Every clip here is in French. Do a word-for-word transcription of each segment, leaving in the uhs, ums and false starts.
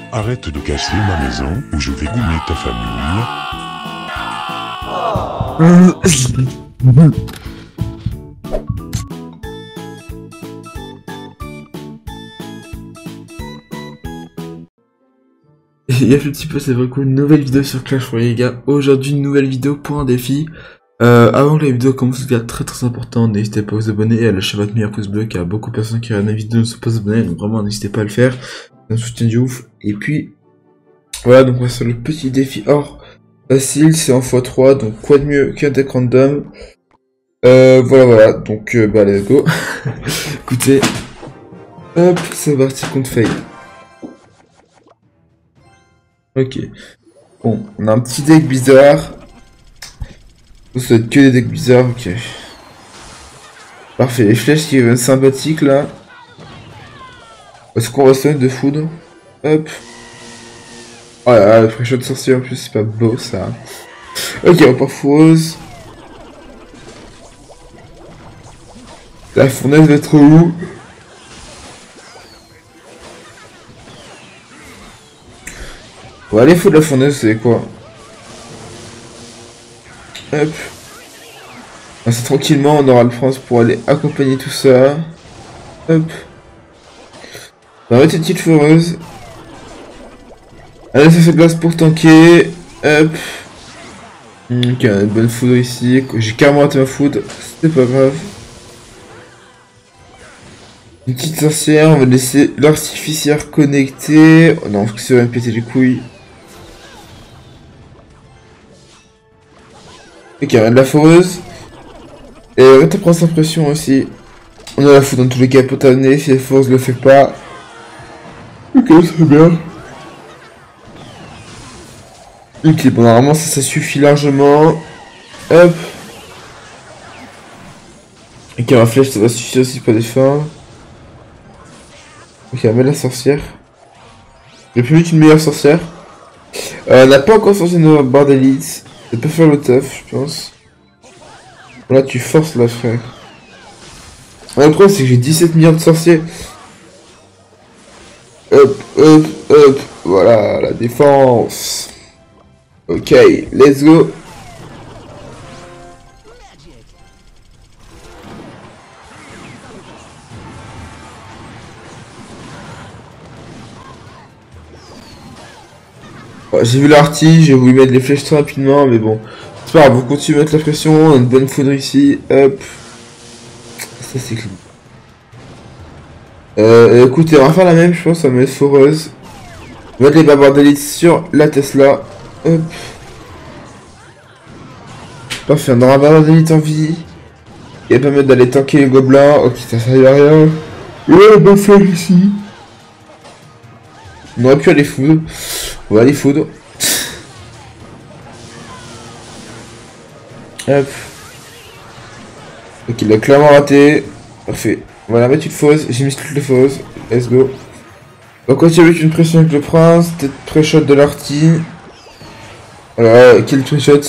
Arrête de casser ma maison ou je vais goumer ta famille. Et y'a un petit peu, c'est vrai coup, une nouvelle vidéo sur Clash Royale les gars. Aujourd'hui une nouvelle vidéo pour un défi. Euh, avant que la vidéo commence, les gars, très très important, n'hésitez pas à vous abonner et à lâcher votre meilleur pouce bleu, car beaucoup de personnes qui regardent la vidéo ne sont pas abonnées, donc vraiment n'hésitez pas à le faire. C'est un soutien du ouf. Et puis, voilà, donc on va sur le petit défi or facile, c'est en fois trois, donc quoi de mieux qu'un deck random. Euh, voilà, voilà, donc euh, bah let's go. Écoutez, hop, c'est parti contre fail. Ok. Bon, on a un petit deck bizarre. Ça va être que des decks bizarres, ok. Parfait, les flèches qui sont sympathiques là. Est-ce qu'on va sonner de foudre? Hop. Oh là là, le pré-shot de sorcier en plus, c'est pas beau ça. Ok, on part fausse. La fournaise va être où? On va aller foutre la fournaise, c'est quoi? Hop. C'est tranquillement, on aura le France pour aller accompagner tout ça. Hop. On va mettre une petite foreuse. Allez, ça fait place pour tanker. Hop. Ok, on a une bonne foudre ici. J'ai carrément raté ma foudre. C'est pas grave. Une petite sorcière, on va laisser l'artificière connecté. Oh non, parce que ça va me péter les couilles. Ok, on a de la foreuse. Et on va te prendre sa pression aussi. On a la foudre dans tous les cas pour t'amener. Si la foreuse le fait pas. Ok, c'est bien. Ok, bon, normalement ça, ça suffit largement. Hop. Ok, ma flèche, ça va suffire aussi pour défendre. Ok, on va mettre la sorcière. J'ai plus vite une meilleure sorcière. Euh, on n'a pas encore sorti nos barres d'élite. Ça peut faire le taf, je pense. Là, tu forces là, frère. Le problème, c'est que j'ai dix-sept millions de sorciers. Hop, hop, hop. Voilà, la défense. Ok, let's go. Bon, j'ai vu l'arty, j'ai voulu mettre les flèches très rapidement, mais bon. C'est pas grave, on continue à mettre la pression, on a une bonne foudre ici, hop. Ça c'est clean. Euh, écoutez, on va faire la même, je pense, on va mettre foreuse. On va mettre les barbares d'élite sur la Tesla. Hop. Parfait, on aura un barbare d'élite en vie. Il va permettre d'aller tanker les gobelins. Ok, ça sert à rien. Ouais, bonne flèche ici. On aurait pu aller foudre. On va aller foudre. Hop. Ok, il a clairement raté. Parfait. On va la mettre une fausse. J'ai mis toutes les fausses. Let's go. On va continuer avec une pression avec le prince. Peut-être pré-shot de l'arty. Voilà, quel pré-shot.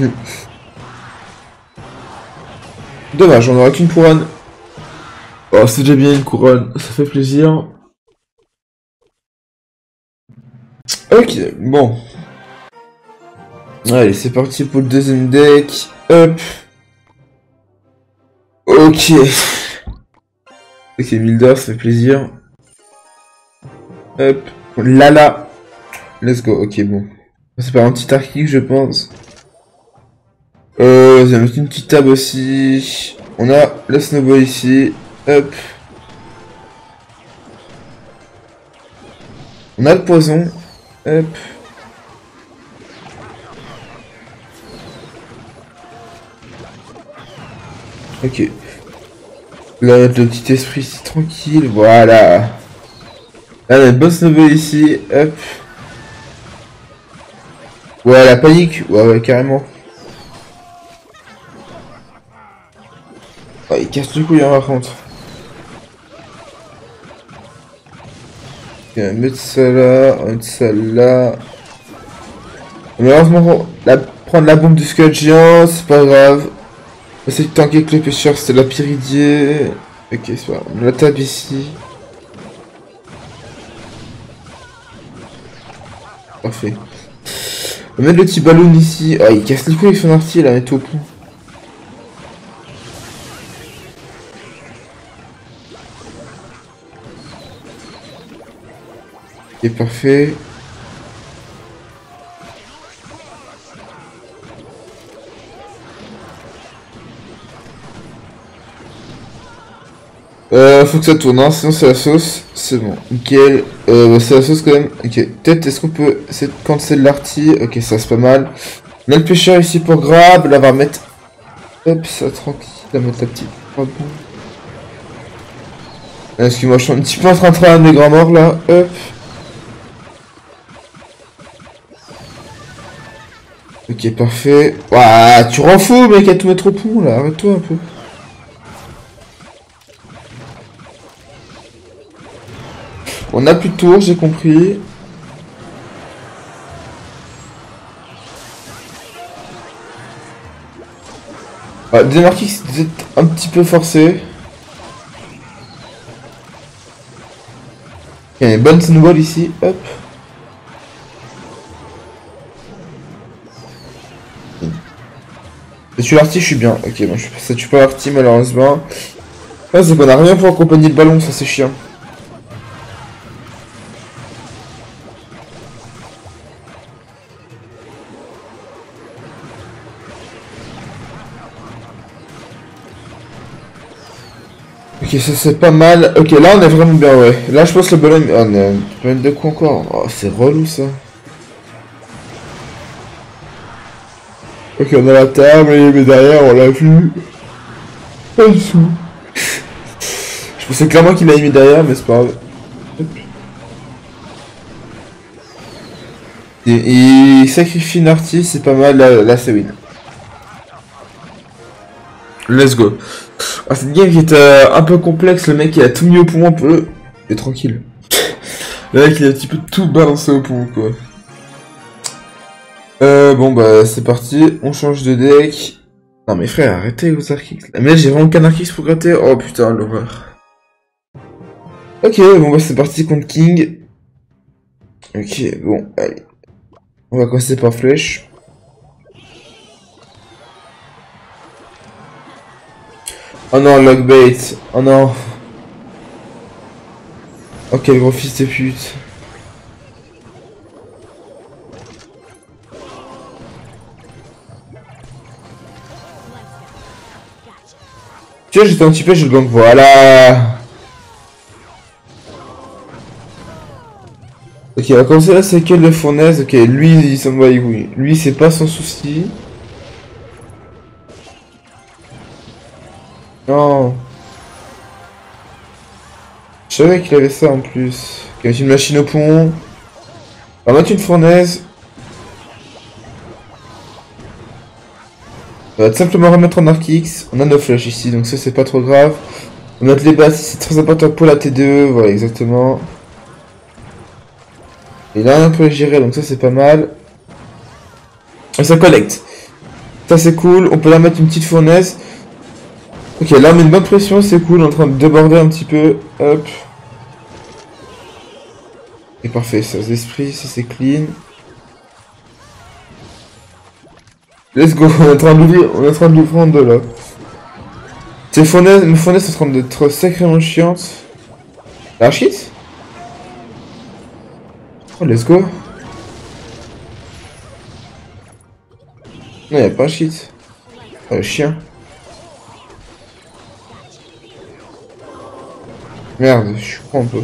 Dommage, on aura qu'une couronne. Oh, c'est déjà bien une couronne. Ça fait plaisir. Ok, bon. Allez, c'est parti pour le deuxième deck. Hop. Ok. Ok, mille d'or, ça fait plaisir. Hop. Lala. Let's go. Ok, bon. C'est pas un petit archive, je pense. Euh, j'ai mettre une petite table aussi. On a le snowball ici. Hop. On a le poison. Hop. Ok. Là, le petit esprit ici, tranquille. Voilà. Là, on a le boss snowball ici. Hop. Ouais, la panique. Ouais, ouais, carrément. Oh, il casse le couille, hein, par contre. Ok, on va mettre ça là. On va mettre ça là. Malheureusement, la, prendre la bombe du squelette géant, c'est pas grave. On va essayer de tanker avec les pêcheurs, c'était la pyridie. Ok, c'est pas grave. On a la table ici. Parfait. On va mettre le petit ballon ici. Ah, il casse les couilles avec son arty, là, mettre au pont. Ok, parfait. Euh, faut que ça tourne, hein, sinon c'est la sauce. C'est bon, nickel. Euh, c'est la sauce quand même. Ok, peut-être est-ce qu'on peut essayer de cancel l'arty. Ok, ça c'est pas mal. On a le pêcheur ici pour grab. Là, on va remettre. Hop, ça tranquille. On va mettre la petite. Ah, bon. Ah, excuse-moi, je suis un petit peu en train de travailler des grands morts là. Hop. Ok, parfait. Ouah, tu rends fou, mec, à tout mettre au pont là. Arrête-toi un peu. On a plus de tours, j'ai compris. Ah, Démarquis, c'est un petit peu forcé. Il y a une bonne snowball ici, hop. Ça tue l'arty, je suis bien. Ok, bon, ça tue pas l'arty malheureusement. Ah, c'est qu'on a rien pour accompagner le ballon, ça c'est chiant. Ok, ça c'est pas mal. Ok, là on est vraiment bien, ouais. Là je pense que le ballon... Oh, on a plein de coups encore. Oh, c'est relou ça. Ok, on a la table, mais derrière on l'a vu. Pas du tout. Je pensais clairement qu'il l'a mis derrière, mais c'est pas grave. Et, il sacrifie une artiste, c'est pas mal, là, là c'est win. Let's go. Ah, cette game qui est euh, un peu complexe, le mec il a tout mis au pont un peu. Et tranquille. Le mec il a un petit peu tout balancé au pont quoi. Euh, bon bah c'est parti, on change de deck. Non mais frère, arrêtez vos archix. Mais j'ai vraiment qu'un archix pour gratter. Oh putain, l'horreur. Ok, bon bah c'est parti contre King. Ok, bon, allez. On va commencer par flèche. Oh non, lockbait. Oh non. Oh quel gros fils de pute. Tu vois, j'étais un petit peu, je le gank. Voilà. Ok, on va commencer la cycle de fournaise. Ok, lui, il s'en va, oui. Lui, c'est pas son souci. Non. Je savais qu'il avait ça en plus. Ok, une machine au pont. On va mettre une fournaise. On va simplement remettre en arc X. On a nos flèches ici, donc ça c'est pas trop grave. On va mettre les bases, c'est très important pour la T deux. Voilà, exactement. Et là on peut les gérer, donc ça c'est pas mal. Et ça collecte. Ça c'est cool, on peut la mettre une petite fournaise. Ok, là on met une bonne pression, c'est cool, on est en train de déborder un petit peu. Hop. Et parfait, ça l'esprit, ça c'est clean. Let's go, on est en train de l'ouvrir, on est en train de l'ouvrir en deux là. Ces fournaises, mes fournaises sont en train d'être sacrément chiantes. La shit. Oh, let's go. Non, y'a pas un shit. Oh, le chien. Merde, je suis con un peu.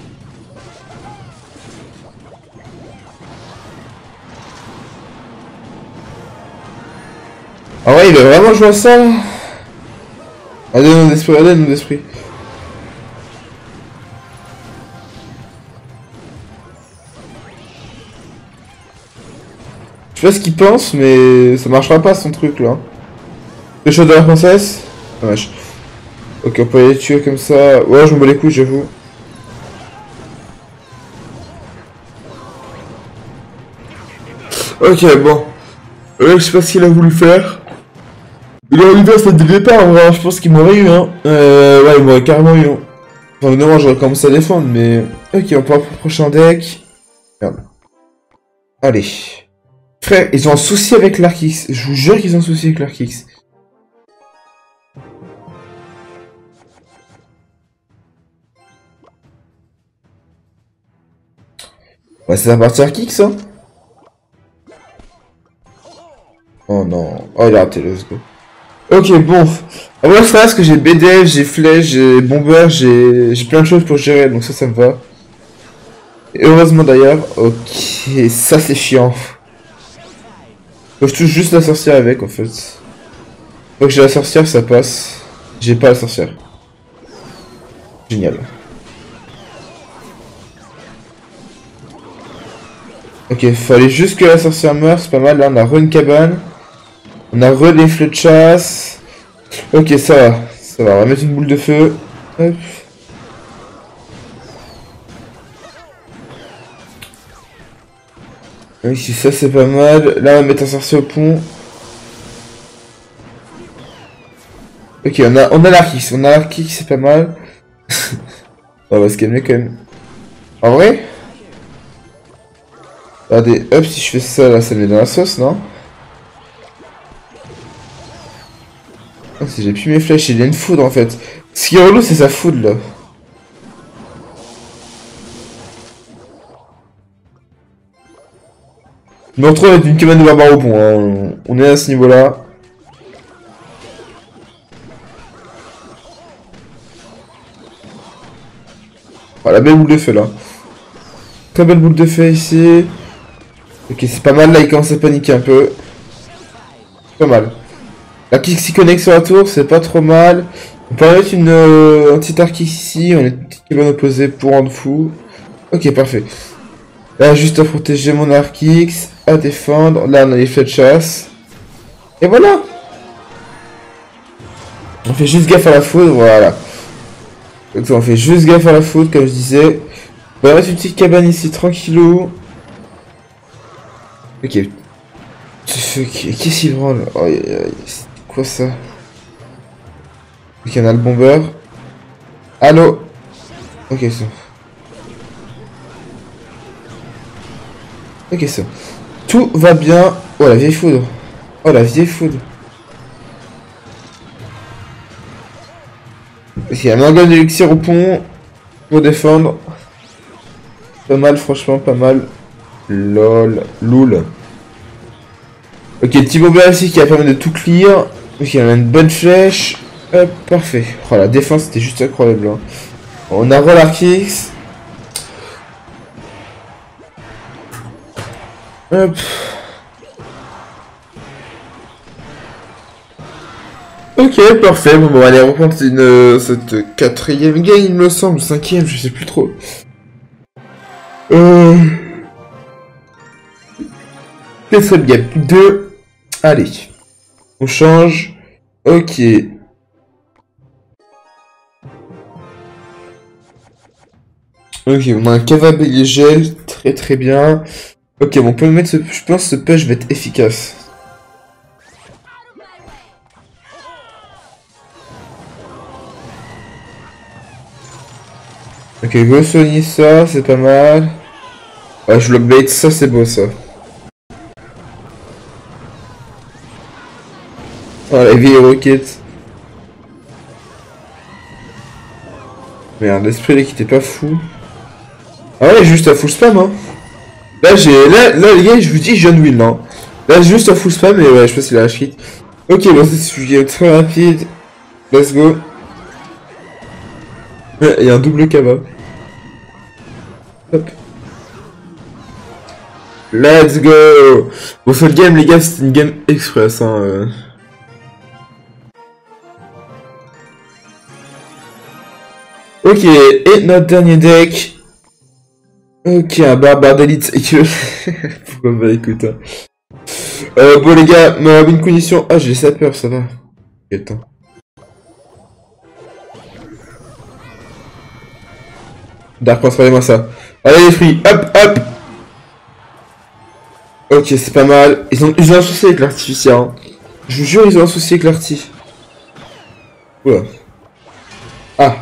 Ah ouais, il a vraiment joué à ça là. Allez, non d'esprit, allez, non d'esprit. Je sais pas ce qu'il pense, mais ça marchera pas son truc là. Le shot de la princesse. Dommage. Ok, on peut les tuer comme ça. Ouais, je me bats les couilles, j'avoue. Ok, bon. Euh, je sais pas ce qu'il a voulu faire. Il aurait dû faire ça dès le départ, en vrai. Je pense qu'il m'aurait eu, hein. Euh, ouais, il m'aurait carrément eu. Hein. Enfin, évidemment, j'aurais commencé à défendre, mais. Ok, on part pour le prochain deck. Merde. Allez. Frère, ils ont un souci avec l'Arc X. Je vous jure qu'ils ont un souci avec l'Arc X. Ouais, c'est la partie Arc X, hein. Oh non. Oh, il a raté, let's go. Ok, bon. En vrai, frère, parce que j'ai B D F, j'ai Flèche, j'ai Bomber, j'ai j'ai plein de choses pour gérer, donc ça, ça me va. Et heureusement d'ailleurs. Ok, ça c'est chiant. Faut que je touche juste la sorcière avec, en fait. Faut que j'ai la sorcière, ça passe. J'ai pas la sorcière. Génial. Ok, fallait juste que la sorcière meure, c'est pas mal. Là, on a re une cabane. On a re des fleurs de chasse. Ok, ça va. Ça va, on va mettre une boule de feu. Hop. Ok, ça c'est pas mal. Là, on va mettre un sorcier au pont. Ok, on a, on a l'Arkix. On a l'Arkix, c'est pas mal. On va se calmer quand même. En vrai? Regardez, hop, si je fais ça, là, ça me met dans la sauce, non? Ah, si j'ai plus mes flèches, il y a une foudre, en fait. Ce qui est relou, c'est sa foudre, là. Je me retrouve avec une cabane de barbares au pont, hein. On est à ce niveau-là. Oh, la belle boule de feu, là. Très belle boule de feu, ici. Ok, c'est pas mal, là, il commence à paniquer un peu. Pas mal. La kick s'y connecte sur la tour, c'est pas trop mal. On peut mettre une, euh, un petit arc ici, on est une petite cabane opposée pour rendre fou. Ok, parfait. Là, juste à protéger mon arc X, à défendre. Là, on a les flèches de chasse. Et voilà. On fait juste gaffe à la foudre, voilà. Donc, on fait juste gaffe à la foudre, comme je disais. On va mettre une petite cabane ici, tranquillou. Ok. Qu'est-ce qu'il branle? Oh, c'est quoi ça? Ok, on a le bomber. Allô? Ok, ça. Ok, ça. Tout va bien. Oh, la vieille foudre. Oh, la vieille foudre. Ok, il y a un organe d'élixir au pont. Pour défendre. Pas mal, franchement, pas mal. Lol. Loul. Ok, petit bomber ici qui va permettre de tout clear. Ok, on a une bonne flèche. Hop, parfait. Oh, la défense, c'était juste incroyable. Hein. On a roll Arc-X. Hop. Ok, parfait. Bon, bon, allez, on reprend une, euh, cette quatrième game, il me semble, cinquième, je sais plus trop. Euh... Quatrième game, deux. Allez. On change. Ok. Ok, on a un cavabé léger, très très bien. Ok, bon, on peut mettre ce... Je pense que ce push va être efficace. Ok, go soigner ça, c'est pas mal. Ouais, je block bait, ça c'est beau ça. Oh, la vieille roquette. Merde, l'esprit là qui était pas fou. Ah ouais, juste à full spam, hein. Là, j'ai. Là, là, les gars, je vous dis, je viens de win, hein. Là, juste à full spam, et ouais, je pense qu'il a hit. Ok, bon, c'est sujet très rapide. Let's go. Il y a un double kebab. Hop. Let's go. Bon, sur le game, les gars, c'est une game express, hein. Euh. Ok, et notre dernier deck. Ok, un barbare d'élite. Pourquoi pas écoute, hein. Euh, bon les gars, ma bonne condition. Ah, j'ai sa peur, ça va. Attends. Dark, transformez-moi ça. Allez les fruits, hop, hop. Ok, c'est pas mal. Ils ont, ils ont un souci avec l'artificiel. Hein. Je vous jure, ils ont un souci avec l'arti. Oula. Ah.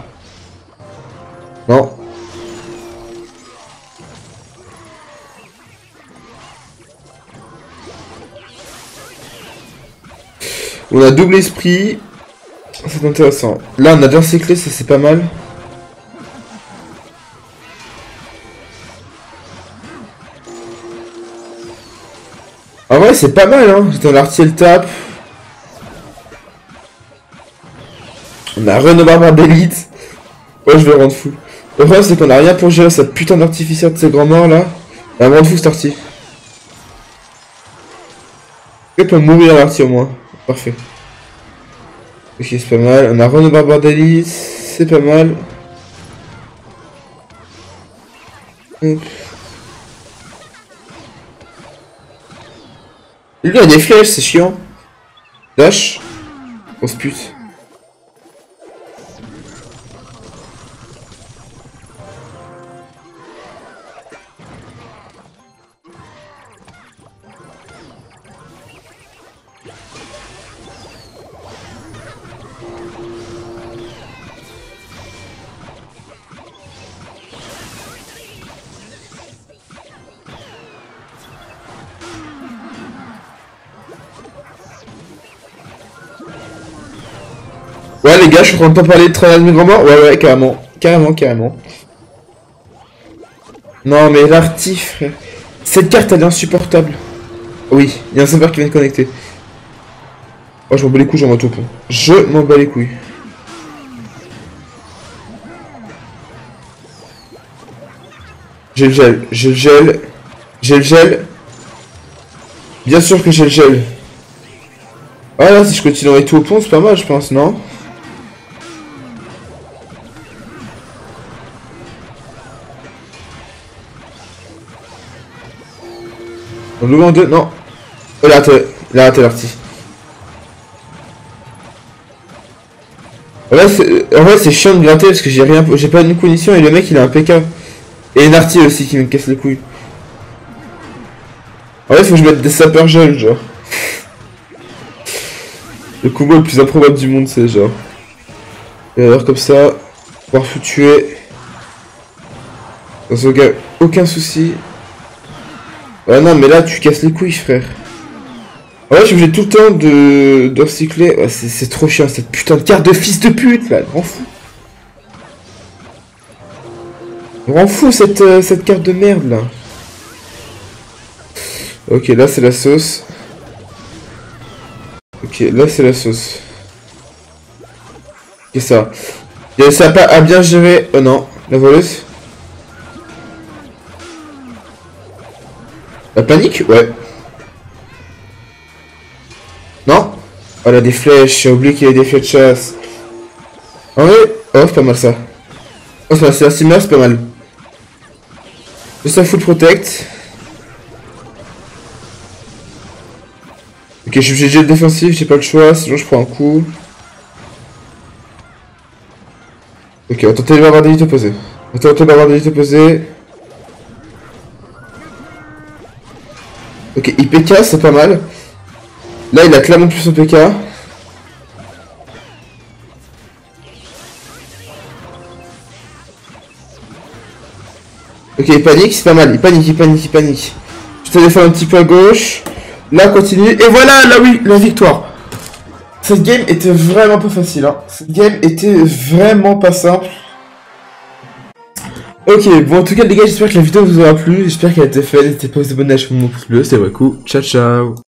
Non. On a double esprit. C'est intéressant. Là, on a déjà clés, ça c'est pas mal. En vrai, c'est pas mal, hein. Dans l'artier le tape. On a Renault Barbare d'élite. Ouais, je vais le rendre fou. Le problème, c'est qu'on a rien pour gérer cette putain d'artificière de ces grands morts là. On va me rendre fou, cet artier. Il peut mourir l'artier au moins. Parfait. Ok, c'est pas mal. On a Renault Barbare d'élite. C'est pas mal. Hop. Lui, il a des flèches, c'est chiant. Dash. Grosse pute. Ouais les gars, je suis en train de pas parler de travail de mes grands morts. Ouais ouais, carrément. Carrément, carrément. Non mais l'arty, frère. Cette carte elle est insupportable. Oui, il y a un serveur qui vient de connecter. Oh je m'en bats les couilles, j'en au pont. Je m'en bats les couilles. J'ai le gel, j'ai le gel. J'ai le gel. Bien sûr que j'ai le gel. Ah là, si je continue avec tout au pont, c'est pas mal je pense, non? On l'ouvre en deux, non. Oh, il a raté, il a raté l'arty. En vrai, c'est chiant de gratter parce que j'ai rien, j'ai pas une condition et le mec il a un P K. Et une arty aussi qui me casse les couilles. En vrai, faut que je mette des sapeurs gel, genre. Le combo le plus improbable du monde, c'est genre. Et alors, comme ça, pouvoir vous tuer. Dans aucun, aucun souci. Ouais, non, mais là, tu casses les couilles, frère. Ouais, je suis obligé tout le temps de, de recycler. Ouais, c'est trop chiant, cette putain de carte de fils de pute, là. Je m'en fous. Je m'en fous, cette, euh, cette carte de merde, là. Ok, là, c'est la sauce. Ok, là, c'est la sauce. Ok, ça. Et ça a pas à bien gérer. Oh non, la voleuse. La panique? Ouais. Non? Oh, elle a des flèches, j'ai oublié qu'il y avait des flèches de chasse. En vrai, oh, c'est pas mal ça. Oh, c'est la simmer, c'est pas mal. Juste un full protect. Ok, je suis obligé de défensif, j'ai pas le choix, sinon je prends un coup. Ok, on va tenter de barbares d'élite opposée. On va tenter de barbares d'élite opposée. Ok, I P K, c'est pas mal. Là, il a clairement plus son P K. Ok, il panique, c'est pas mal. Il panique, il panique, il panique. Je te défends un petit peu à gauche. Là, continue. Et voilà, là oui, la victoire. Cette game était vraiment pas facile. Hein. Cette game était vraiment pas simple. Ok, bon en tout cas les gars, j'espère que la vidéo vous aura plu. J'espère qu'elle a été faite. N'hésitez pas à vous abonner à la chaîne, mon pouce bleu. C'est Waku. Ciao, ciao.